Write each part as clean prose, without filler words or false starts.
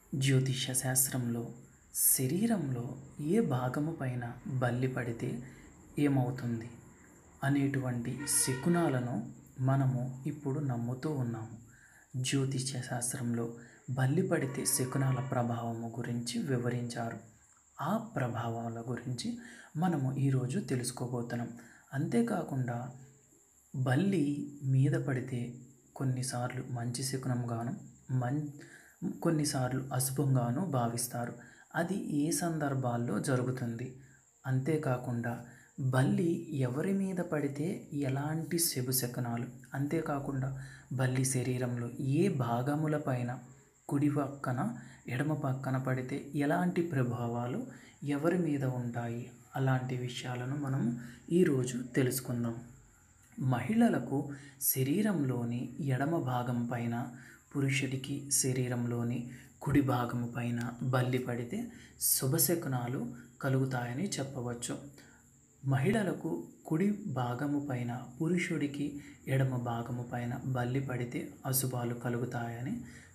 జ్యోతిష్య శాస్త్రంలో శరీరంలో ఏ భాగము పైన బల్లి పడితే ఏమవుతుంది అనేటువంటి శకునాలను మనము ఇప్పుడు నమ్ముతూ ఉన్నాము. జ్యోతిష్య శాస్త్రంలో బల్లి పడితే శకునాల ప్రభావము గురించి వివరించారు. ఆ ప్రభావాల గురించి మనము ఈరోజు తెలుసుకోబోతున్నాం. అంతేకాకుండా బల్లి మీద పడితే కొన్నిసార్లు మంచి శకునంగాను కొన్నిసార్లు అశుభంగాను భావిస్తారు. అది ఏ సందర్భాల్లో జరుగుతుంది. అంతేకాకుండా బల్లి ఎవరి మీద పడితే ఎలాంటి శుభశకునాలు, అంతేకాకుండా బల్లి శరీరంలో ఏ భాగముల పైన కుడి పక్కన ఎడమ పక్కన పడితే ఎలాంటి ప్రభావాలు ఎవరి మీద ఉంటాయి, అలాంటి విషయాలను మనం ఈరోజు తెలుసుకుందాం. మహిళలకు శరీరంలోని ఎడమ భాగం పైన, పురుషుడికి శరీరంలోని కుడి భాగము పైన బల్లి పడితే శుభశకునాలు కలుగుతాయని చెప్పవచ్చు. మహిళలకు కుడి భాగము పైన, పురుషుడికి ఎడమ భాగము పైన బల్లి పడితే అశుభాలు కలుగుతాయని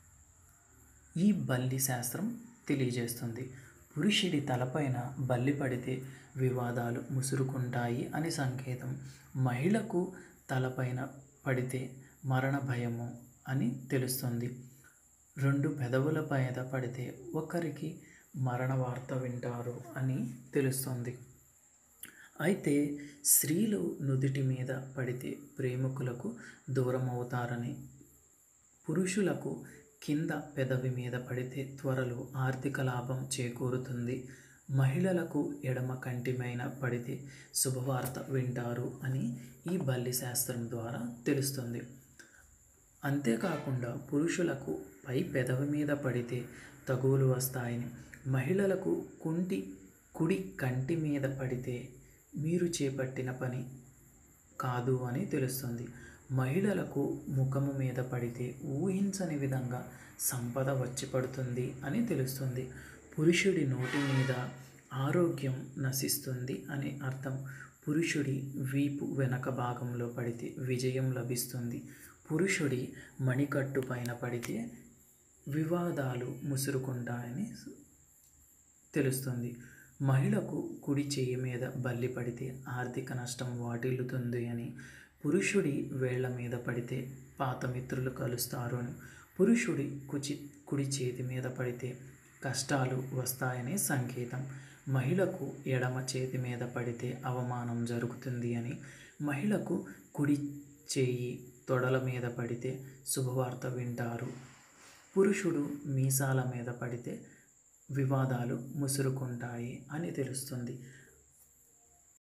ఈ బల్లి శాస్త్రం తెలియజేస్తుంది. పురుషుడి తలపైన బల్లి పడితే వివాదాలు ముసురుకుంటాయి అని సంకేతం. మహిళకు తలపైన పడితే మరణ భయము అని తెలుస్తుంది. రెండు పెదవుల పైన పడితే ఒకరికి మరణ వార్త వింటారు అని తెలుస్తుంది. అయితే స్త్రీలు నుదిటి మీద పడితే ప్రేమికులకు దూరం అవుతారని, పురుషులకు కింద పెదవి మీద పడితే త్వరలో ఆర్థిక లాభం చేకూరుతుంది, మహిళలకు ఎడమ కంటిపైన పడితే శుభవార్త వింటారు అని ఈ బల్లి శాస్త్రం ద్వారా తెలుస్తుంది. అంతేకాకుండా పురుషులకు పై పెదవి మీద పడితే తగువులు వస్తాయని, మహిళలకు కుడి కంటి మీద పడితే మీరు చేపట్టిన పని కాదు అని తెలుస్తుంది. మహిళలకు ముఖము మీద పడితే ఊహించని విధంగా సంపద వచ్చి పడుతుంది అని తెలుస్తుంది. పురుషుడి నోటి మీద ఆరోగ్యం నశిస్తుంది అని అర్థం. పురుషుడి వీపు వెనక భాగంలో పడితే విజయం లభిస్తుంది. పురుషుడి మణికట్టు పైన పడితే వివాదాలు ముసురుకుంటాయని తెలుస్తుంది. మహిళకు కుడి చేయి మీద బల్లి పడితే ఆర్థిక నష్టం వాటిల్లుతుంది అని, పురుషుడి వేళ్ల మీద పడితే పాత మిత్రులు కలుస్తారు అని, పురుషుడి కుడి చేతి మీద పడితే కష్టాలు వస్తాయని సంకేతం. మహిళకు ఎడమ చేతి మీద పడితే అవమానం జరుగుతుంది అని, మహిళకు కుడి చేయి తొడల మీద పడితే శుభవార్త వింటారు, పురుషుడు మీసాల మీద పడితే వివాదాలు ముసురుకుంటాయి అని తెలుస్తుంది.